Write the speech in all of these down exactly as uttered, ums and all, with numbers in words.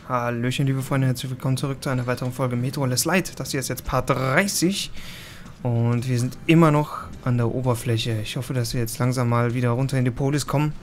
Hallöchen, liebe Freunde, herzlich willkommen zurück zu einer weiteren Folge Metro Last Light. Das hier ist jetzt Part dreißig und wir sind immer noch an der Oberfläche. Ich hoffe, dass wir jetzt langsam mal wieder runter in die Polis kommen.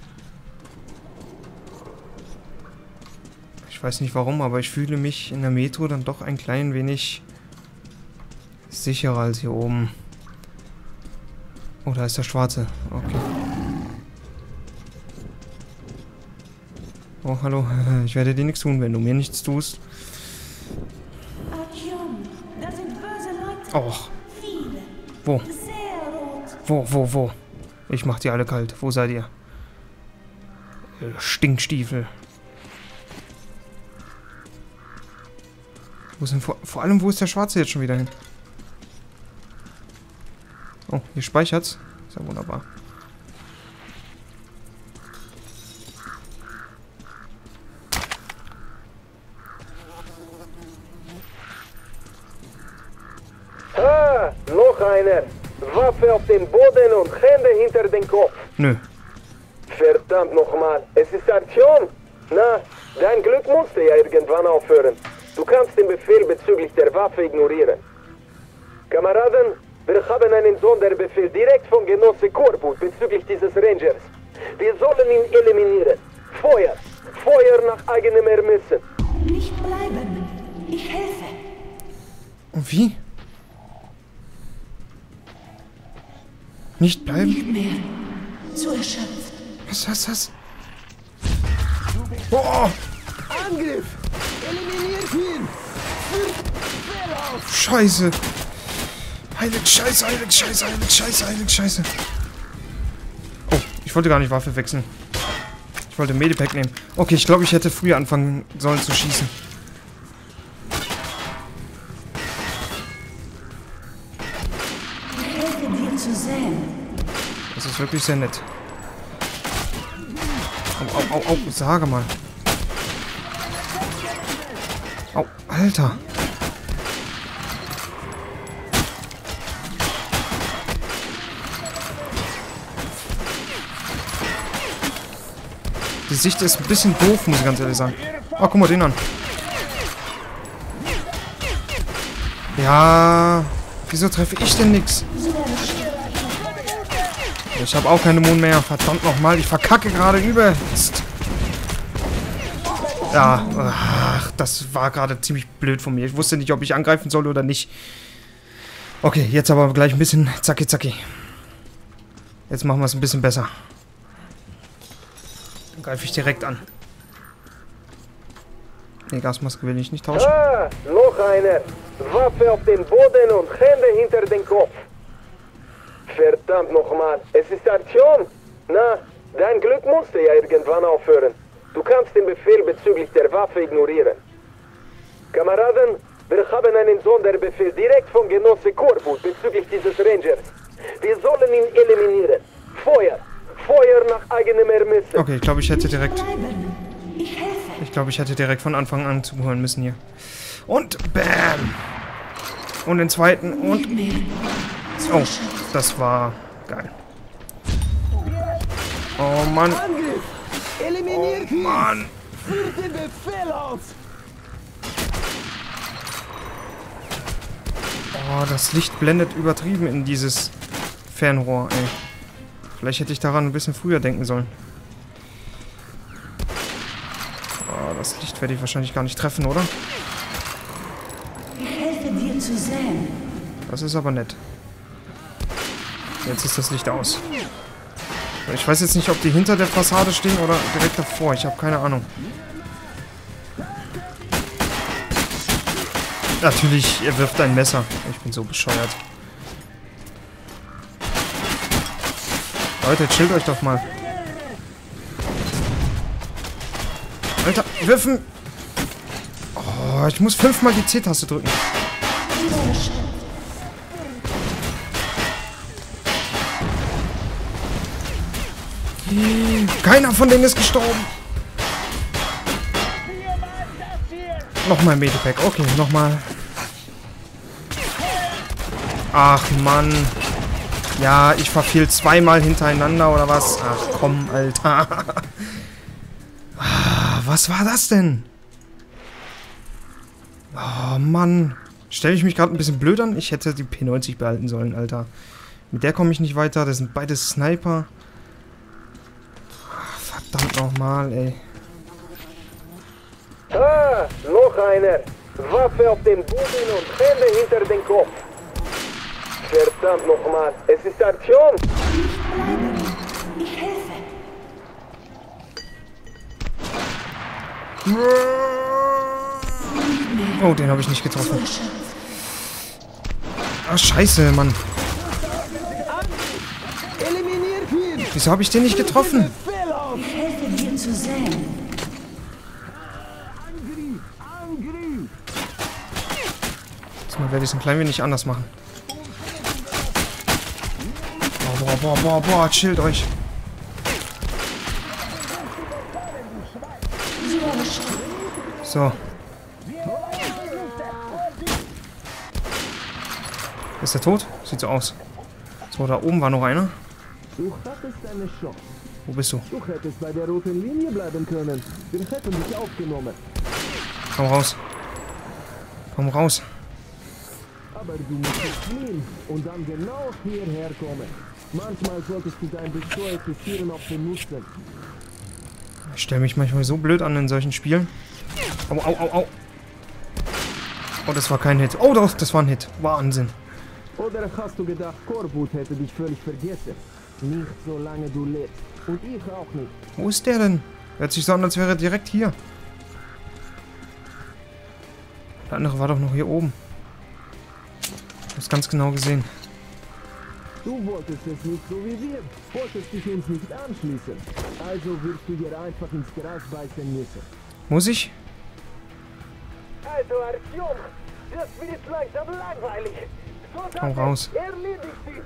Ich weiß nicht warum, aber ich fühle mich in der Metro dann doch ein klein wenig sicherer als hier oben. Oh, da ist der Schwarze. Okay. Oh, hallo. Ich werde dir nichts tun, wenn du mir nichts tust. Oh. Wo? Wo, wo, wo? Ich mach die alle kalt. Wo seid ihr? Ihr Stinkstiefel. Wo sind vor, vor allem, wo ist der Schwarze jetzt schon wieder hin? Oh, hier speichert's. Ist ja wunderbar. Ah, noch einer. Waffe auf den Boden und Hände hinter den Kopf. Nö. Verdammt nochmal. Es ist Artyom. Na, dein Glück musste ja irgendwann aufhören. Du kannst den Befehl bezüglich der Waffe ignorieren. Kameraden, wir haben einen Sonderbefehl direkt von Genosse Korbut bezüglich dieses Rangers. Wir sollen ihn eliminieren. Feuer. Feuer nach eigenem Ermessen. Nicht bleiben. Ich helfe. Und wie? Nicht bleiben? Nicht mehr. Zu erschöpft. Was, was, was? Oh! Angriff! Eliminiert ihn! Scheiße! Heilig Scheiße, heilig Scheiße, heilig Scheiße, heilig Scheiße. Oh, ich wollte gar nicht Waffe wechseln. Ich wollte Medipack nehmen. Okay, ich glaube, ich hätte früher anfangen sollen zu schießen. Ich helfe dir zu sehen. Das ist wirklich sehr nett. Au, au, au, au, sage mal. Au, Alter. Die Sicht ist ein bisschen doof, muss ich ganz ehrlich sagen. Oh, guck mal den an. Ja, wieso treffe ich denn nichts? Ich habe auch keine Mond mehr. Verdammt nochmal, ich verkacke gerade übelst. Ja, ach, das war gerade ziemlich blöd von mir. Ich wusste nicht, ob ich angreifen soll oder nicht. Okay, jetzt aber gleich ein bisschen zacki zacki. Jetzt machen wir es ein bisschen besser. Dann greife ich direkt an. Ne, Gasmaske will ich nicht tauschen. Ah, noch einer. Waffe auf den Boden und Hände hinter den Kopf. Verdammt nochmal. Es ist Artyom. Na, dein Glück musste ja irgendwann aufhören. Du kannst den Befehl bezüglich der Waffe ignorieren. Kameraden, wir haben einen Sonderbefehl direkt von Genosse Korbut bezüglich dieses Rangers. Wir sollen ihn eliminieren. Feuer. Feuer nach eigenem Ermessen. Okay, ich glaube, ich hätte direkt... Bleiben. Ich helfe. Ich glaube, ich hätte direkt von Anfang an zuhören müssen hier. Und bam! Und den zweiten und... Nicht mehr. Zu Oh, erschöpft. das war geil. Oh Mann. Angriff! Eliminiert Oh Mann. Führt den Befehl aus! Oh, das Licht blendet übertrieben in dieses Fernrohr, ey. Vielleicht hätte ich daran ein bisschen früher denken sollen. Oh, das Licht werde ich wahrscheinlich gar nicht treffen, oder? Ich helfe dir zu sehen. Das ist aber nett. Jetzt ist das Licht aus. Ich weiß jetzt nicht, ob die hinter der Fassade stehen oder direkt davor. Ich habe keine Ahnung. Natürlich, er wirft ein Messer. Ich bin so bescheuert. Leute, chillt euch doch mal. Alter, wirfen! Oh, ich muss fünfmal die C-Taste drücken. Keiner von denen ist gestorben. Nochmal Medipack. Okay, nochmal. Ach, Mann. Ja, ich verfehl zweimal hintereinander, oder was? Ach, komm, Alter. Was war das denn? Oh, Mann. Stelle ich mich gerade ein bisschen blöd an? Ich hätte die P neunzig behalten sollen, Alter. Mit der komme ich nicht weiter. Das sind beides Sniper. Ach, verdammt nochmal, ey. Ah, noch einer. Waffe auf dem Boden und Hände hinter den Kopf. Verdammt nochmal. Es ist Aktion. Ich helfe. Oh, den habe ich nicht getroffen. Ah, scheiße, Mann. Wieso habe ich den nicht getroffen? Ich helfe dir zu sehen. Diesmal werde ich es ein klein wenig anders machen. Boah, boah, boah, boah, boah, chillt euch. So. Ist der tot? Sieht so aus. So, da oben war noch einer. Du hattest eine Chance. Wo bist du? Du hättest bei der roten Linie bleiben können. Wir hätten dich aufgenommen. Komm raus. Komm raus. Aber du musstest fliehen und dann genau hierher kommen. Manchmal solltest du dein besteuertes Tieren auf den Nutzen. Ich stelle mich manchmal so blöd an in solchen Spielen. Au, au, au, au. Oh, das war kein Hit. Oh, doch, das war ein Hit. Wahnsinn. Oder hast du gedacht, Korbut hätte dich völlig vergessen? Nicht solange du lebst. Und ich auch nicht. Wo ist der denn? Hört sich so an, als wäre er direkt hier. Der andere war doch noch hier oben. Ich hab's ganz genau gesehen. Du wolltest es nicht so wie wir. Wolltest dich uns nicht anschließen. Also wirst du dir einfach ins Gras beißen müssen. Muss ich? Also Aktion. Das wird langsam langweilig. Komm raus. Erledigt sie.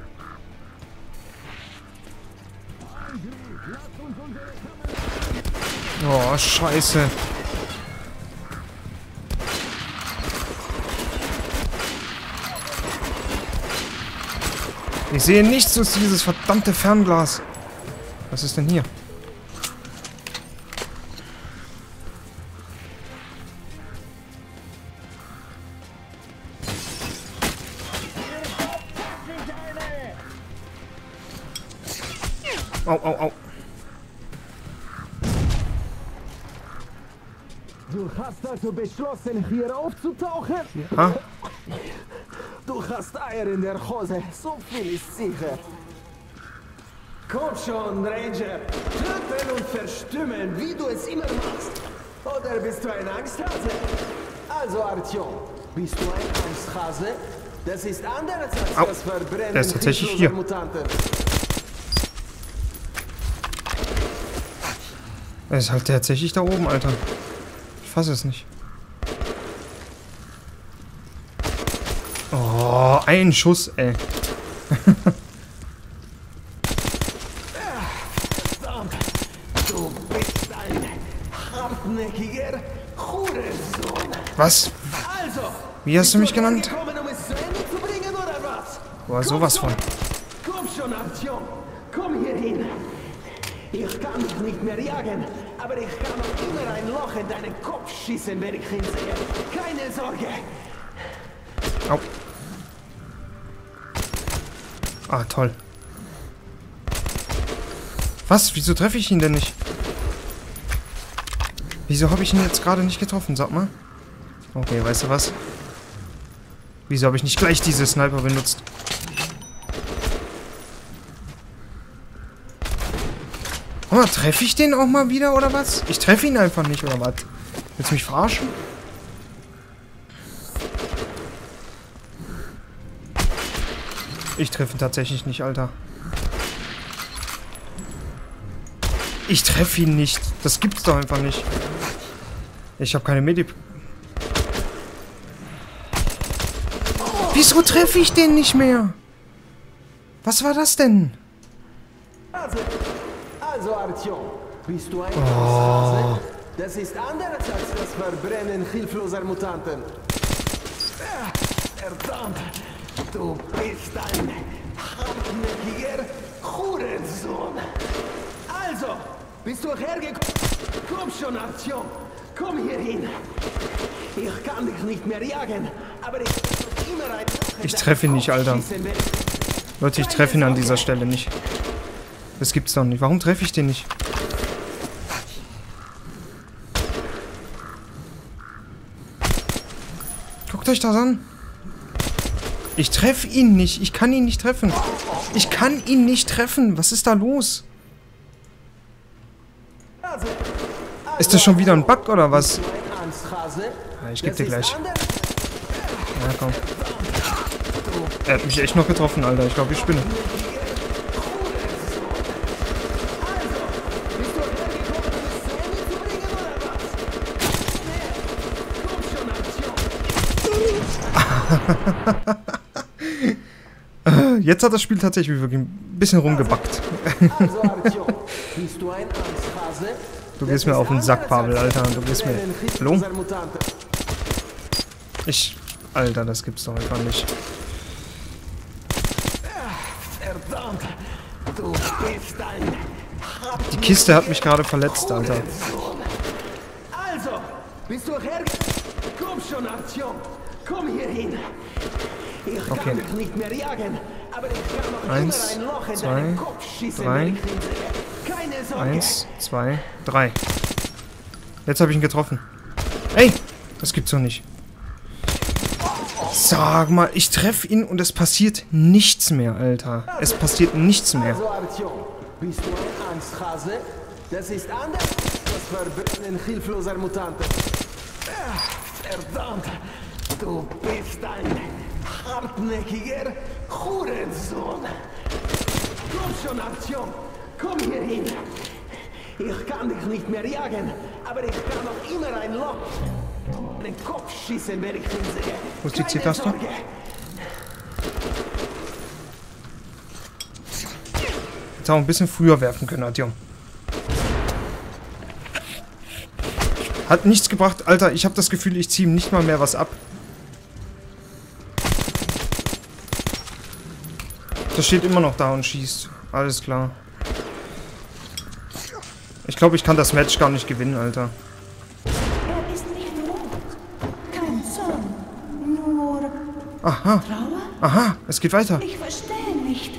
Oh, scheiße. Ich sehe nichts durch dieses verdammte Fernglas. Was ist denn hier? Au, au, au. Du hast also beschlossen, hier aufzutauchen? Ha? Du hast Eier in der Hose, so viel ist sicher. Komm schon, Ranger. Töten und verstümmeln, wie du es immer machst. Oder bist du ein Angsthase? Also, Artyom, bist du ein Angsthase? Das ist anders als Au. das Verbrennen Der ist tatsächlich hilfloser hier. Mutanten. Er ist halt tatsächlich da oben, Alter. Ich fasse es nicht. Oh, ein Schuss, ey. Verdammt, du bist ein hartnäckiger Hurensohn. Was? Also, Wie hast du mich bist genannt? hergekommen, um es zu Ende zu bringen, oder was? Boah, sowas von. Komm schon, Artyom. Komm hier hin. Ich kann dich nicht mehr jagen, aber ich kann noch immer ein Loch in deinen Kopf schießen, wenn ich hinsehe. Keine Sorge. Au. Ah, toll. Was? Wieso treffe ich ihn denn nicht? Wieso habe ich ihn jetzt gerade nicht getroffen? Sag mal. Okay, weißt du was? Wieso habe ich nicht gleich diese Sniper benutzt? Oh, treffe ich den auch mal wieder, oder was? Ich treffe ihn einfach nicht, oder was? Willst du mich verarschen? Ich treffe ihn tatsächlich nicht, Alter. Ich treffe ihn nicht. Das gibt's doch einfach nicht. Ich habe keine Medi... Wieso treffe ich den nicht mehr? Was war das denn? Also, also Artyom, bist du ein oh. Das ist anders als das Verbrennen hilfloser Mutanten. Ah, verdammt, du bist ein hartnäckiger Hurensohn. Also, bist du hergekommen? Komm schon, Artyom, komm hier hin. Ich kann dich nicht mehr jagen, aber ich kann immer ein... Ich treffe ihn nicht, Alter. Leute, ich treffe ihn an dieser Stelle nicht. Das gibt's doch nicht. Warum treffe ich den nicht? Guckt euch das an. Ich treffe ihn nicht. Ich kann ihn nicht treffen. Ich kann ihn nicht treffen. Was ist da los? Ist das schon wieder ein Bug oder was? Ja, ich geb dir gleich. Ja, komm. Er hat mich echt noch getroffen, Alter. Ich glaube, ich spinne. Jetzt hat das Spiel tatsächlich wirklich ein bisschen rumgebackt. Du gehst mir auf den Sack, Pavel, Alter. Du gehst mir... Hallo? Ich... Alter, das gibt's doch einfach nicht. Die Kiste hat mich gerade verletzt, Alter. Also, bist du her? Komm schon, Artyom. Komm hier hin. Ich kann Okay. dich nicht mehr jagen, aber ich kann noch Eins, immer ein Loch in zwei, deinen Kopf schießen, drei. wenn ich ihn sehe. Keine Sorge. Eins, zwei, drei. Jetzt habe ich ihn getroffen. Ey, das gibt's doch nicht. Sag mal, ich treffe ihn und es passiert nichts mehr, Alter. Es passiert nichts mehr. Also, Artyom, bist du ein Angsthase? Das ist anders. Das Verbrennen hilfloser Mutanten. Ah, verdammt. Du bist ein hartnäckiger Hurensohn. Komm schon, Artyom. Komm hier hin. Ich kann dich nicht mehr jagen, aber ich kann noch immer ein Loch in den Kopf schießen, wenn ich ihn sehe. Wo ist die Keine C-Taste? Sorge. Jetzt auch ein bisschen früher werfen können, Artyom. Hat nichts gebracht, Alter. Ich habe das Gefühl, ich ziehe ihm nicht mal mehr was ab. Das steht immer noch da und schießt. Alles klar. Ich glaube, ich kann das Match gar nicht gewinnen, Alter. Er ist nicht rot. Kein Zorn. Nur Aha. Trauer? Aha, es geht weiter. Ich verstehe nicht.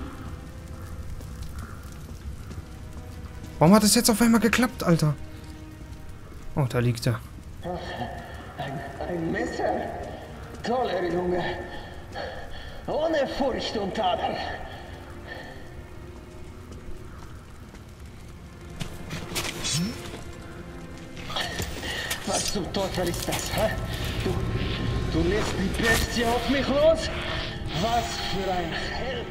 Warum hat es jetzt auf einmal geklappt, Alter? Oh, da liegt er. Ein, ein Messer? Toller Junge. Ohne Furcht und Tadel. Was zum Teufel ist das, hä? Du, du lässt die Bestie auf mich los? Was für ein Held!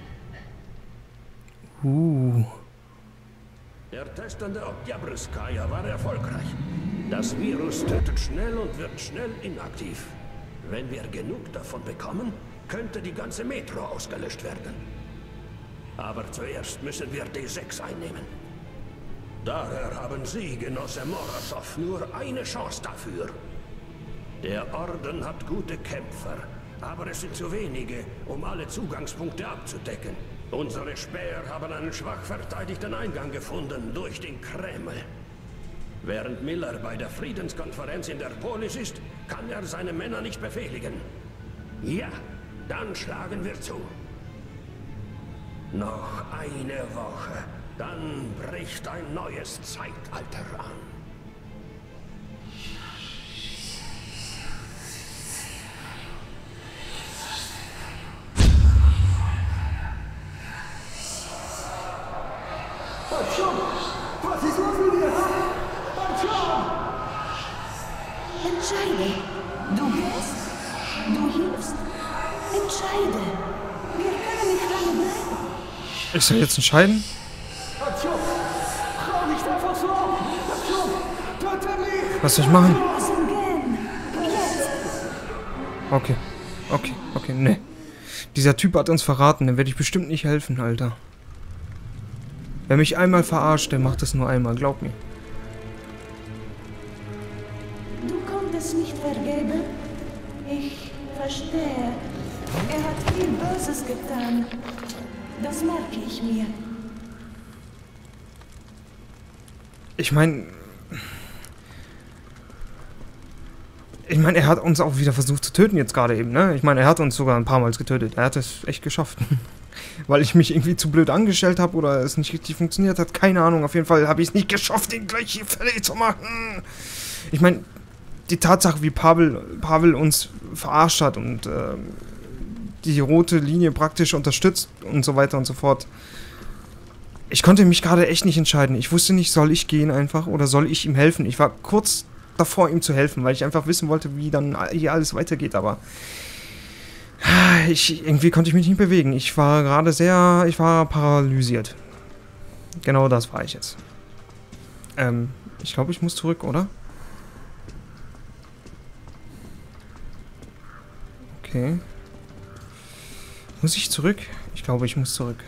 Uh. Der Test an der Oktyabrskaya war erfolgreich. Das Virus tötet schnell und wird schnell inaktiv. Wenn wir genug davon bekommen, könnte die ganze Metro ausgelöscht werden. Aber zuerst müssen wir D sechs einnehmen. Daher haben Sie, Genosse Morozov, nur eine Chance dafür. Der Orden hat gute Kämpfer, aber es sind zu wenige, um alle Zugangspunkte abzudecken. Unsere Späher haben einen schwach verteidigten Eingang gefunden durch den Kreml. Während Miller bei der Friedenskonferenz in der Polis ist, kann er seine Männer nicht befehligen. Ja, dann schlagen wir zu. Noch eine Woche, dann bricht ein neues Zeitalter an. Artyom! Was ist los mit dir? Artyom! Entscheide. Du gehst. Du hilfst. Entscheide. Wir können nicht lange bleiben. Ich soll jetzt entscheiden? Artyom! Schau nicht einfach so! Artyom! Töte mich! Was soll ich machen? Wir müssen gehen. Jetzt. Okay. Okay, okay, ne. Dieser Typ hat uns verraten, dem werde ich bestimmt nicht helfen, Alter. Wer mich einmal verarscht, der macht es nur einmal, glaub mir. Du konntest nicht vergeben? Ich verstehe. Er hat viel Böses getan. Das merke ich mir. Ich meine... Ich meine, er hat uns auch wieder versucht zu töten jetzt gerade eben, ne? Ich meine, er hat uns sogar ein paar Mal getötet. Er hat es echt geschafft. Weil ich mich irgendwie zu blöd angestellt habe oder es nicht richtig funktioniert hat. Keine Ahnung. Auf jeden Fall habe ich es nicht geschafft, ihn gleich hier fertig zu machen. Ich meine, die Tatsache, wie Pavel, Pavel uns verarscht hat und äh, die rote Linie praktisch unterstützt und so weiter und so fort. Ich konnte mich gerade echt nicht entscheiden. Ich wusste nicht, soll ich gehen einfach oder soll ich ihm helfen? Ich war kurz davor, ihm zu helfen, weil ich einfach wissen wollte, wie dann hier alles weitergeht, aber ich, irgendwie konnte ich mich nicht bewegen. Ich war gerade sehr, ich war paralysiert. Genau das war ich jetzt. Ähm, ich glaube, ich muss zurück, oder? Okay. Muss ich zurück? Ich glaube, ich muss zurück.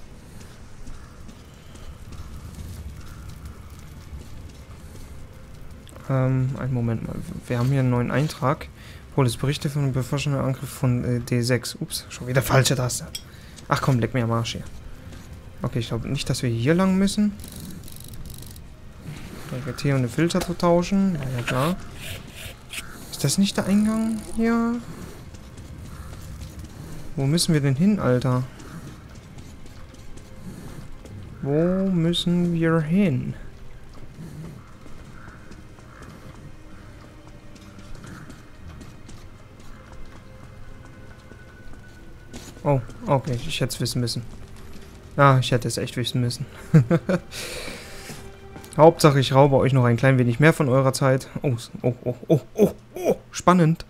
Ähm, einen Moment mal. Wir haben hier einen neuen Eintrag. Polis Berichte von einem bevorstehenden Angriff von äh, D sechs. Ups, schon wieder falsche Taste. Ach komm, leck mir am Arsch hier. Okay, ich glaube nicht, dass wir hier lang müssen. Drücke T, um den Filter zu tauschen. Ja, ja, klar. Ist das nicht der Eingang hier? Wo müssen wir denn hin, Alter? Wo müssen wir hin? Oh, okay, ich hätte es wissen müssen. Ah, ich hätte es echt wissen müssen. Hauptsache, ich raube euch noch ein klein wenig mehr von eurer Zeit. Oh, oh, oh, oh, oh, oh, spannend.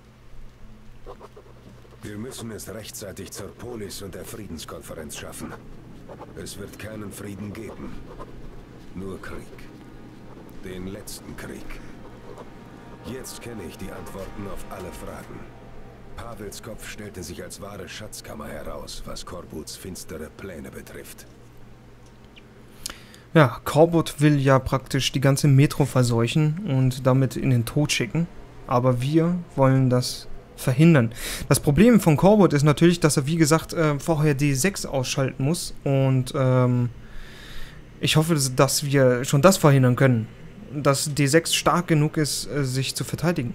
Wir müssen es rechtzeitig zur Polis und der Friedenskonferenz schaffen. Es wird keinen Frieden geben. Nur Krieg. Den letzten Krieg. Jetzt kenne ich die Antworten auf alle Fragen. Pavels Kopf stellte sich als wahre Schatzkammer heraus, was Korbuts finstere Pläne betrifft. Ja, Korbut will ja praktisch die ganze Metro verseuchen und damit in den Tod schicken. Aber wir wollen das verhindern. Das Problem von Korbut ist natürlich, dass er, wie gesagt, äh, vorher D sechs ausschalten muss. Und ähm, ich hoffe, dass wir schon das verhindern können. Dass D sechs stark genug ist, äh, sich zu verteidigen.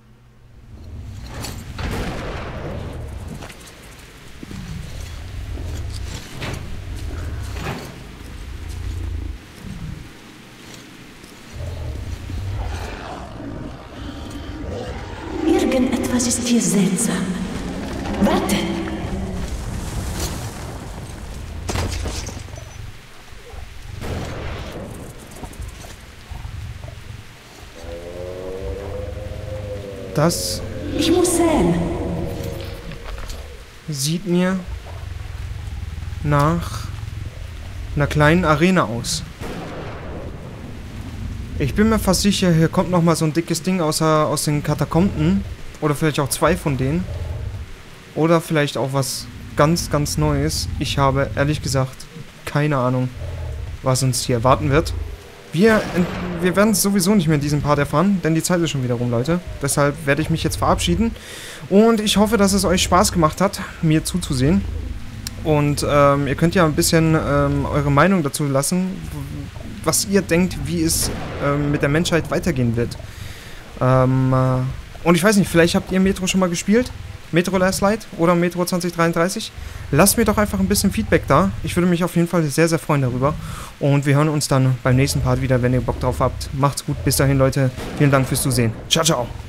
Irgendetwas ist hier seltsam. Warte! Das Ich muss sehen. sieht mir nach einer kleinen Arena aus. Ich bin mir fast sicher, hier kommt noch mal so ein dickes Ding aus, aus den Katakomben. Oder vielleicht auch zwei von denen. Oder vielleicht auch was ganz, ganz Neues. Ich habe, ehrlich gesagt, keine Ahnung, was uns hier erwarten wird. Wir, wir werden es sowieso nicht mehr in diesem Part erfahren, denn die Zeit ist schon wieder rum, Leute. Deshalb werde ich mich jetzt verabschieden. Und ich hoffe, dass es euch Spaß gemacht hat, mir zuzusehen. Und ähm, ihr könnt ja ein bisschen ähm, eure Meinung dazu lassen, was ihr denkt, wie es ähm, mit der Menschheit weitergehen wird. Ähm, äh, und ich weiß nicht, vielleicht habt ihr Metro schon mal gespielt? Metro Last Light oder Metro zwanzig dreiunddreißig? Lasst mir doch einfach ein bisschen Feedback da. Ich würde mich auf jeden Fall sehr, sehr freuen darüber. Und wir hören uns dann beim nächsten Part wieder, wenn ihr Bock drauf habt. Macht's gut, bis dahin, Leute. Vielen Dank fürs Zusehen. Ciao, ciao.